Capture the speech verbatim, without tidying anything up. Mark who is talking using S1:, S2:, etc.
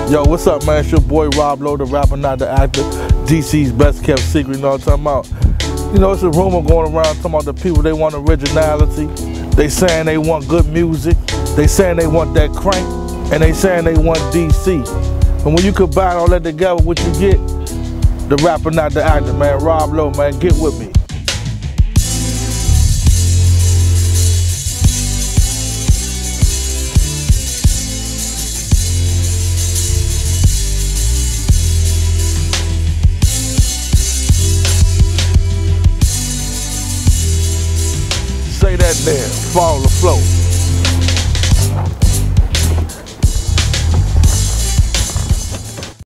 S1: Yo, what's up, man? It's your boy Rob Lowe, the rapper, not the actor. D C's best kept secret, you know what I'm talking about? You know, it's a rumor going around talking about the people, they want originality. They saying they want good music. They saying they want that crank. And they saying they want D C. And when you combine all that together, what you get? The rapper, not the actor, man. Rob Lowe, man, get with me. Say that there, follow the flow.